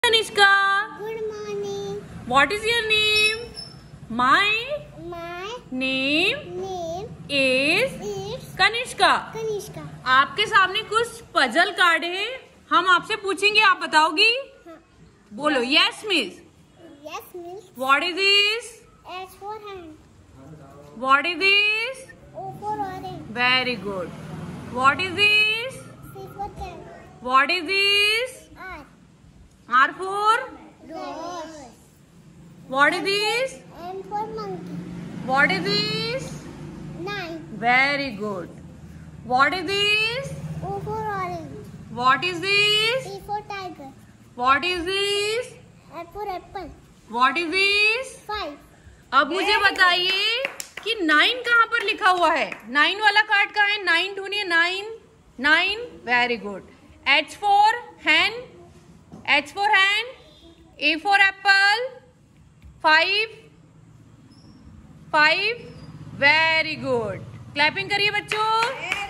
Kanishka. Good morning. What is your name? My name is Kanishka. Kanishka. आपके सामने कुछ puzzle card है, हम आपसे पूछेंगे, आप बताओगी? हाँ. बोलो. Yes, miss. Yes, miss. What is this? S for hand. What is this? O for orange. Very good. What is this? C for cat. What is this? R. R for? Rose. What is this? M for monkey. What is this? 9. Very good. What is this? O for orange. What is this? T for tiger. What is this? A for apple. What is this? 5. अब मुझे बताइए कि 9 कहाँ पर लिखा हुआ है? 9 वाला कार्ड कहाँ है? 9 ढूंढिए. 9. Very good. H for hen. H for hand. A for apple. 5. Very good. Clapping करिए बच्चों.